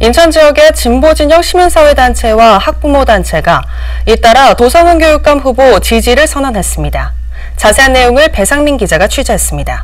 인천 지역의 진보진영 시민사회단체와 학부모단체가 잇따라 도성훈 교육감 후보 지지를 선언했습니다. 자세한 내용을 배상민 기자가 취재했습니다.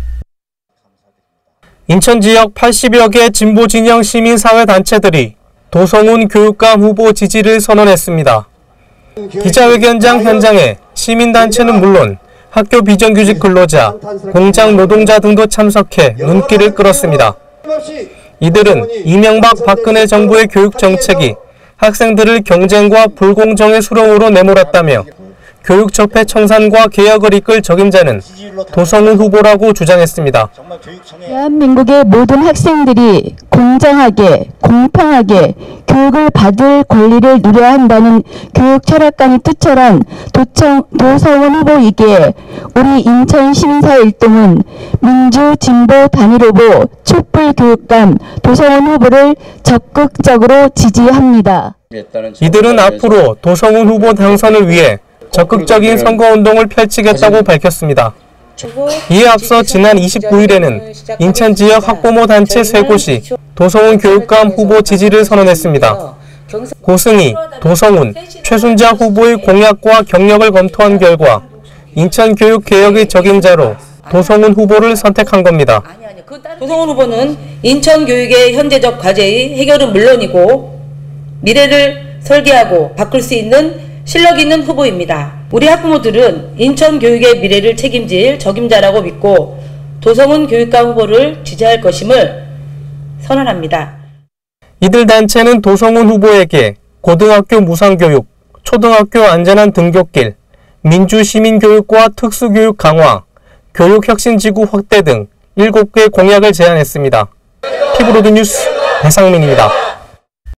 인천 지역 80여 개 진보진영 시민사회단체들이 도성훈 교육감 후보 지지를 선언했습니다. 기자회견장 현장에 시민단체는 물론 학교 비정규직 근로자, 공장 노동자 등도 참석해 눈길을 끌었습니다. 이들은 이명박 박근혜 정부의 교육 정책이 학생들을 경쟁과 불공정의 수렁으로 내몰았다며 교육 적폐 청산과 개혁을 이끌 적임자는 도성훈 후보라고 주장했습니다. 대한민국의 모든 학생들이 공정하게, 공평하게 교육을 받을 권리를 누려야 한다는 교육 철학관이 투철한 도성훈 후보이기에 우리 인천 시민사회 일동은 민주 진보 단일 후보 촛불 교육감 도성훈 후보를 적극적으로 지지합니다. 이들은 앞으로 도성훈 후보 당선을 위해 적극적인 선거운동을 펼치겠다고 밝혔습니다. 이에 앞서 지난 29일에는 인천 지역 학부모 단체 3곳이 도성훈 교육감 후보 지지를 선언했습니다. 고승희, 도성훈, 최순자 후보의 공약과 경력을 검토한 결과 인천 교육 개혁의 적임자로 도성훈 후보를 선택한 겁니다. 도성훈 후보는 인천 교육의 현재적 과제의 해결은 물론이고 미래를 설계하고 바꿀 수 있는 실력 있는 후보입니다. 우리 학부모들은 인천 교육의 미래를 책임질 적임자라고 믿고 도성훈 교육감 후보를 지지할 것임을 선언합니다. 이들 단체는 도성훈 후보에게 고등학교 무상교육, 초등학교 안전한 등굣길, 민주시민교육과 특수교육 강화, 교육혁신지구 확대 등 7개 공약을 제안했습니다. 피브로드 뉴스 배상민입니다.